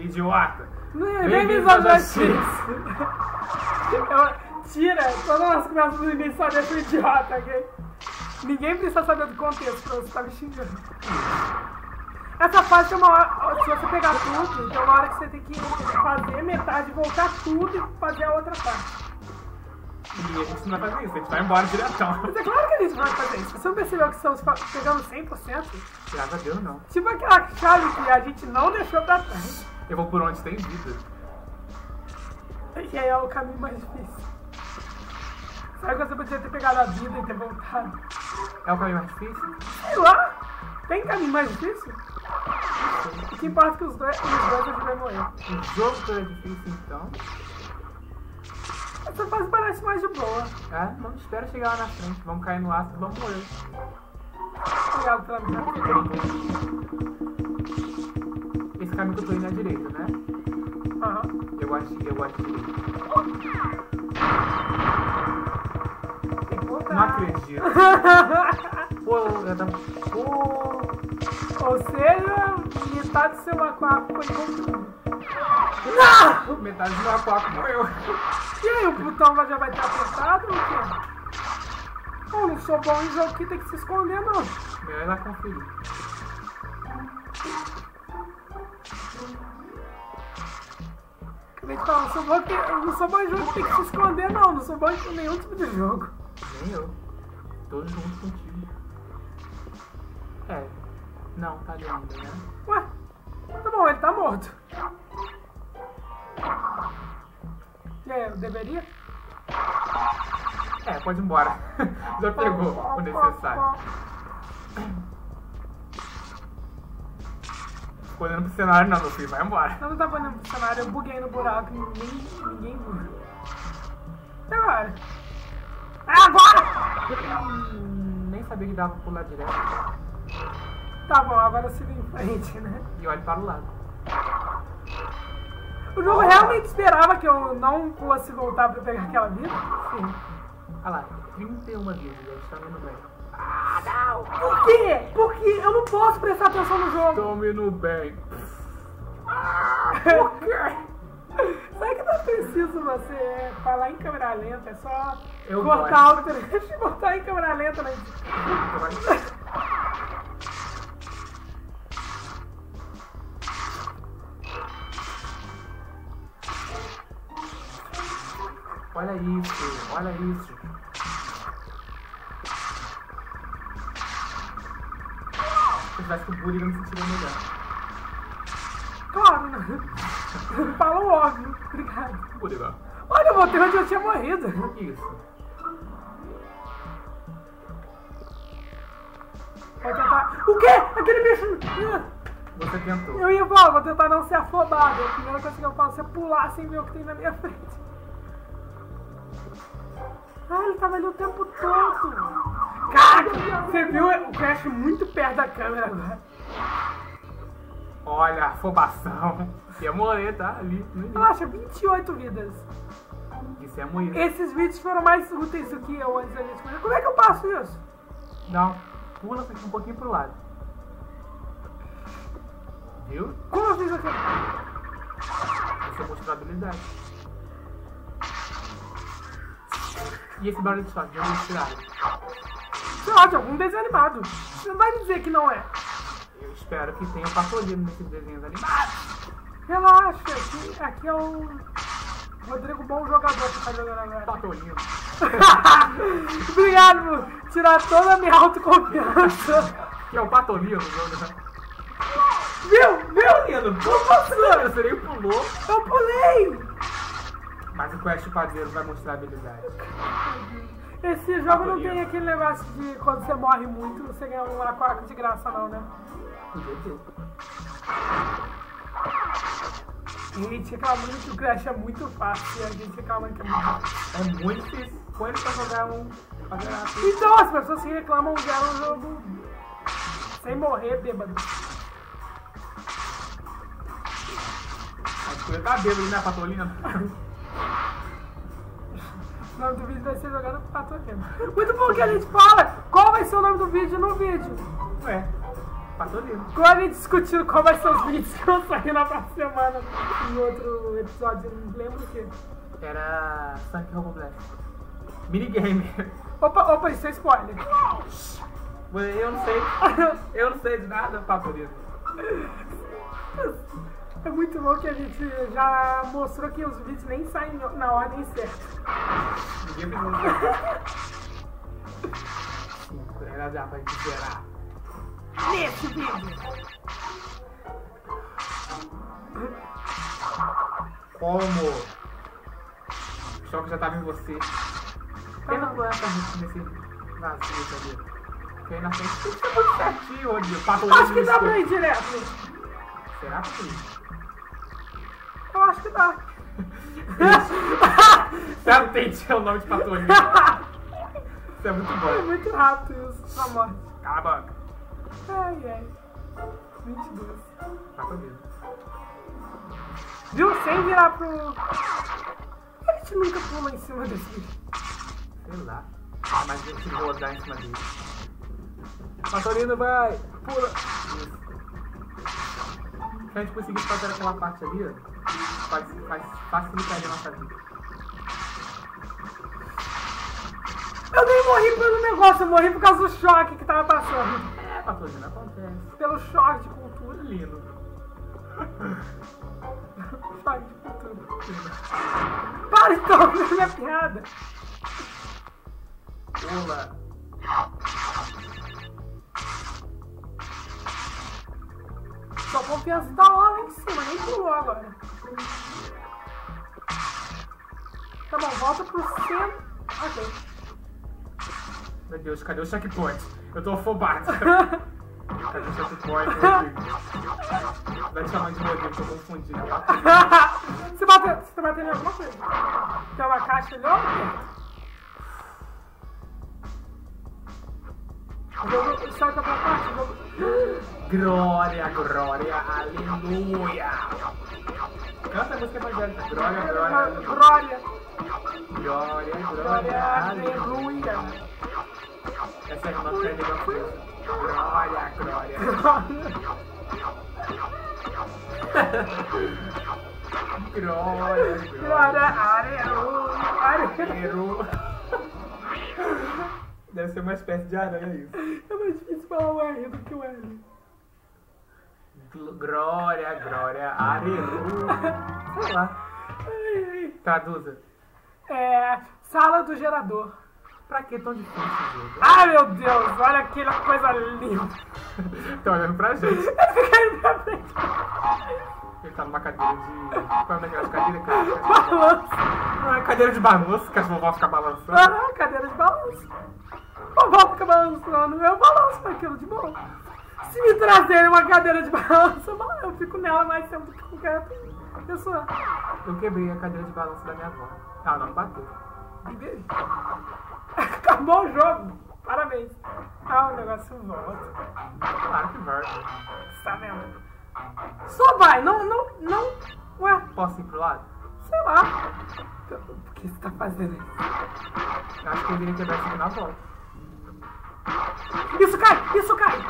Idiota. Bem-vindos ao Justiça. Tira todas as crianças do início só deixa o idiota, ok? Ninguém precisa saber do contexto pra você estar me xingando. Essa fase tem uma hora, se você pegar tudo, tem uma hora que você tem que fazer metade, voltar tudo e fazer a outra parte. E a gente não vai fazer isso, a gente vai embora diretão. Mas é claro que a gente vai fazer isso. Você não percebeu que estamos pegando 100%? Graças a Deus, não. Tipo aquela chave que a gente não deixou pra trás. Eu vou por onde tem vida. E aí é o caminho mais difícil. Sabe que você podia ter pegado a vida e ter voltado? É o caminho mais difícil? Sei lá! Tem caminho mais difícil? O que importa é que os dois a gente vai morrer. O jogo todo é difícil, então. Essa fase parece mais de boa. É, não espera chegar lá na frente. Vamos cair no ácido e vamos morrer. Obrigado pela minha Esse caminho que eu tô indo é à direita, né? Aham. Eu gosto de direita. Tem que voltar. Não acredito. Pô, eu tava... Pô... Ou seja, metade do seu aquário foi consumido. Não! Metade do meu aquário morreu. E aí, o botão já vai ter apertado ou o quê? Eu não sou bom em jogo que tem que se esconder, não. Melhor ir lá conferir. Acabei de falar, eu não sou bom em jogo que tem que se esconder, não. Não sou bom em nenhum tipo de jogo. Nem eu. Tô junto contigo. É. Não, tá ali ainda, né? Ué, tá bom, ele tá morto. E aí, eu deveria? É, pode ir embora. Já pegou o necessário. Ficou olhando pro cenário, não, meu filho, vai embora. Eu não tava olhando pro cenário, eu buguei no buraco e ninguém viu. E agora? É agora! Nem sabia que dava pra pular direto. Tá bom, agora eu sigo em frente, né? E olhe para o lado. O jogo realmente esperava que eu não fosse voltar pra pegar aquela vida? Sim. Olha lá, 31 vidas, a gente tá indo bem. Ah, não! Por quê? Porque eu não posso prestar atenção no jogo. Tô indo bem. Por quê? Sabe que não é preciso você falar em câmera lenta, é só Eu cortar o trecho e botar em câmera lenta, né? Olha isso, olha isso. Se tivesse com o bullying, eu me sentiria melhor. Claro, né? Fala o óbvio. Obrigado. Bullying. Olha, eu voltei onde eu tinha morrido. Isso. Vou tentar... O quê? Aquele bicho... Você tentou. Eu ia falar, vou tentar não ser afobado. A primeira coisa que eu faço é pular sem ver o que tem na minha frente. Ah, ele tava ali o tempo todo. Caraca, você viu o Crash muito perto da câmera agora. Olha, afobação. Ia morrer, tá? Ali. Relaxa, 28 vidas. Isso é morrer. Esses vídeos foram mais úteis do que eu antes da gente começar. Como é que eu passo isso? Não. Pula um pouquinho pro lado. Viu? Como eu fiz aqui? Você mostrou a habilidade. E esse barulho de choque, já vou tirar. Sei lá, de algum desenho animado. Você não vai me dizer que não é. Eu espero que tenha patolino nesses desenhos animados. Relaxa, aqui é o Rodrigo, bom jogador que tá jogando agora. Patolino. Obrigado por tirar toda a minha autoconfiança. Que é o patolino, né? Viu? Lindo, como passou? Você nem pulou. Eu pulei! Mas o Quest Padeiro vai mostrar a habilidade. Esse jogo não tem aquele negócio de quando você morre muito, você ganha um aquário de graça não, né? Podia ter. Gente, reclamando que o Crash é muito fácil e a gente reclamando que é muito fácil. É muito difícil. Põe ele pra jogar um... Então as pessoas que reclamam jogam um jogo sem morrer, bêbado. Acho que eu ia estar bêbado, né, Patolino? O nome do vídeo vai ser jogando Patolino. Muito bom que a gente fala qual vai ser o nome do vídeo no vídeo. Ué, Patolino. Agora a gente discutindo qual vai ser os vídeos que vão sair na próxima semana. Em outro episódio, eu não lembro o que. Era Sonic Robo Blast. Minigame. Opa, isso é spoiler. Eu não sei. Eu não sei de nada, Patolino. É muito bom que a gente já mostrou que os vídeos nem saem na ordem certa. Ninguém precisa. 5, né? Já vai te gerar. Nesse vídeo. Como? O choque já tava em você. Pena por essa gente nesse vazio ali. Porque aí na frente tudo tá muito certinho onde o Patolino. Acho que dá pra ir direto. Será, Patolino? Eu acho que dá. Serpente é o nome de Patolino. Isso é muito É bom. muito rápido isso, na morte. Cala a boca. Ai. 22. Patolino. Viu? Sem virar pro... Por que a gente nunca pula em cima desse bicho? Sei lá. Mas a gente rodar em cima dele. Patolino, vai! Pula! Isso. Se a gente conseguir fazer aquela parte ali, ó, facilitaria a nossa vida. Eu nem morri pelo negócio, eu morri por causa do choque que tava passando. É, Patolino, acontece. Pelo choque de cultura. Lindo. Choque de cultura. Para de tomar minha piada. Pula. Só confiança da hora lá em cima, nem pulou agora. Tá bom, volta pro centro. Ok. Meu Deus, cadê o checkpoint? Eu tô afobado. Cadê o checkpoint, Rodrigo? Vai te chamar de Rodrigo, tô confundido. Você tá batendo em alguma coisa? Tem uma caixa ali, ó. O jogo sai pra parte, o jogo... Glória, glória, aleluia. Canta a música evangélica. Glória, glória, aleluia. Glória. Glória, Aleluia. Essa é a nossa ideia. Glória, glória. Glória, Aleluia. Deve ser uma espécie de aranha isso. É mais difícil falar o R do que o L. Glória, glória, aleluia. Sei lá. Traduza. Sala do gerador. Pra que tão difícil o jogo? Ai meu Deus, olha aquela coisa linda. Tá olhando pra gente. Ele fica aí pra frente. Ele tá numa cadeira de... Qual é aquela cadeira, cara? Balanço. Não é cadeira de balanço, que as vovó fica balançando. Ah, cadeira de balanço. O vovó fica balançando, eu balanço aquilo de boa. Se me trazerem uma cadeira de balanço, eu fico nela mais tempo do que qualquer pessoa. Eu quebrei a cadeira de balanço da minha avó. Ah, não bateu. Acabou o jogo. Parabéns. Ah, o negócio volta. Claro que vai. Você tá vendo? Só vai, não. Ué, Posso ir pro lado? sei lá. Por que você tá fazendo isso? Eu acho que eu deveria quebrar isso aqui na volta. Isso cai.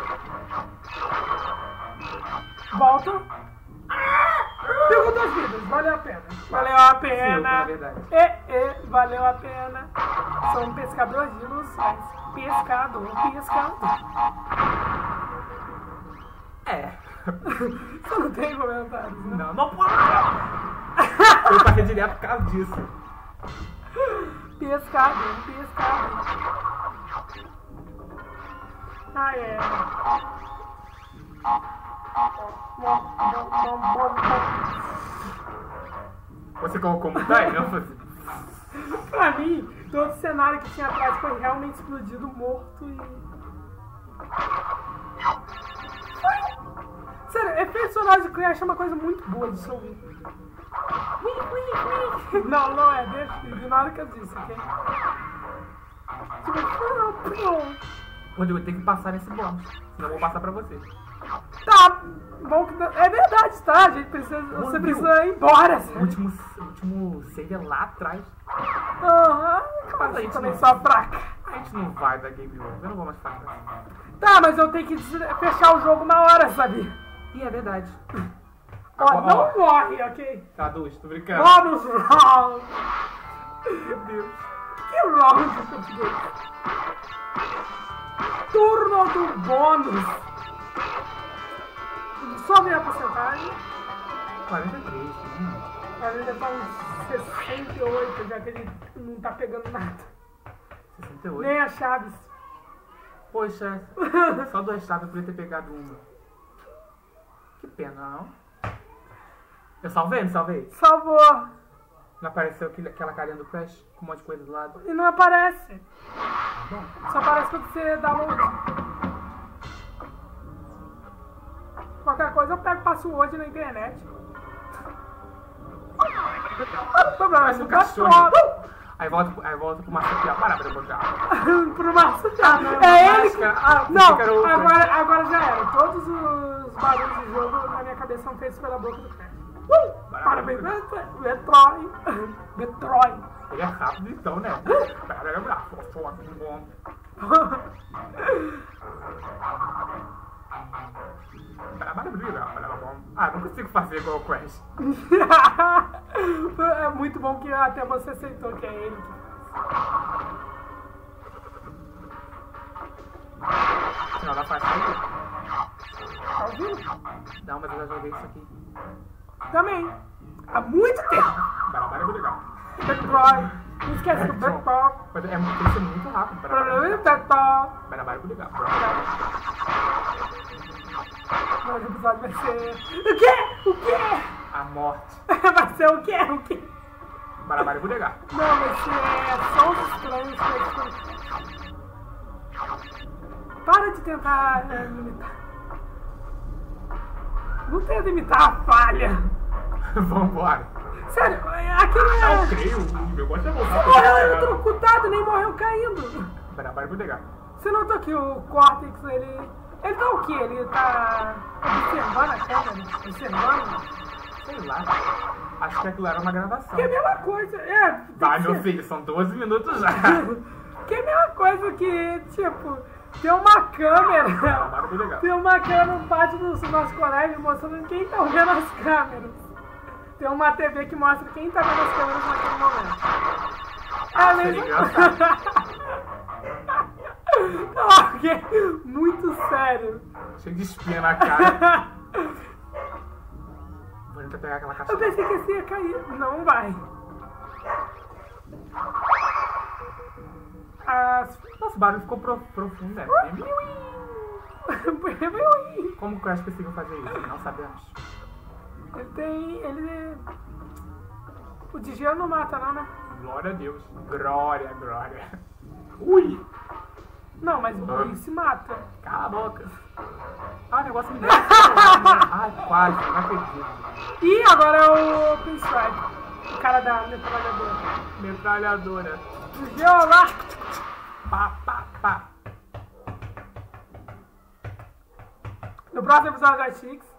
Volta. Pegou 2 vidas, valeu a pena. Valeu a Cinco, pena. na verdade. Valeu a pena. Sou um pescador de ilusões. Pescador. É. Você não tem comentários, né? Não pode. Eu passei direto por causa disso. Pescador. Você colocou montanha? Não foi? Pra mim, todo o cenário que tinha atrás foi realmente explodido, morto e... Sério, efeito sonoro de Crash é uma coisa muito boa de se ouvir. Não é, deixa, ignora o que eu disse, ok? Rodrigo, tem que passar nesse bônus. Senão eu vou passar pra você. Tá, bom que... É verdade, tá? A gente precisa... Você precisa ir embora, O sério. último save é lá atrás. Aham, Mas a a gente gente também não- só fraca. A gente Crash não vai dar game over. Eu não vou mais fazer. Tá, mas eu tenho que fechar o jogo na hora, sabia? Ih, é verdade. Ó, não morre, ok? Tá, dois, tô brincando. Bônus round! Meu Deus. Que round de português? Turno do bônus! Só ver a porcentagem. 43. Agora ele tá uns 68, já que ele não tá pegando nada. 68. Nem as chaves. Poxa, só 2 chaves, eu podia ter pegado uma. Que pena, não? Eu salvei, não salvei? Salvou. Não apareceu aquela carinha do Crash com um monte de coisa do lado? E não aparece. Bom, Só aparece quando você download. Qualquer coisa eu pego password na internet. parece um cachorro. Aí volta pro marsupial. Para botar. Pro marsupial. não, É ele. máscara. Não, Pícaro. agora já era. Todos os barulhos do jogo na minha cabeça são feitos pela boca do Crash. Parabéns, Metroid. Metroid. Ele é rápido então, né? Ah, não consigo fazer igual o Crash. É muito bom que até você aceitou que é ele que faz. Final da faixa aí. Tá ouvindo? Não, mas eu já joguei isso aqui. Também. Há muito tempo. Barabara é muito legal. Metroid. Não esquece do Metroid. Mas tem que ser muito rápido. Problema do Metroid. Barabara é muito legal. Mas o episódio vai ser... O quê? O quê? A morte. Vai ser o quê? O quê? Barabara é muito legal. Não, vai ser sons estranhos. Para de tentar imitar. Não tenta imitar a falha. Vambora. Sério, aquele é... Eu creio, o negócio é voltar. Você morreu eletrocutado, nem morreu caindo. Barabara é muito legal. Você notou que o Cortex, ele tá o quê? Ele tá observando a câmera? Observando? Sei lá. Acho que aquilo era uma gravação. Que é a mesma coisa. É, tem Vai, que meu ser. filho, são 12 minutos já. Que é a mesma coisa que, tipo, tem uma câmera. Barabara é muito legal. Tem uma câmera no pátio do nosso colégio mostrando quem tá vendo as câmeras. Tem uma TV que mostra quem tá vendo as câmeras naquele momento. É a mesma coisa. Ok, muito sério. Cheio de espinha na cara. Vou tentar pegar aquela caixa. Eu pensei que esse ia cair. Não vai. Nossa, o barulho ficou profundo, né? Como o Crash conseguiu fazer isso? Não sabemos. Ele... O de gelo não mata não, né? Glória a Deus. Glória, glória. Ui! Não, mas o se mata. Cala a boca. Ah, o negócio me deu. Ai, quase, não acredito. E agora é o Pinstripe. O cara da metralhadora. Metralhadora. Geolar. Pá, pá, pá. No próximo episódio da Chicks.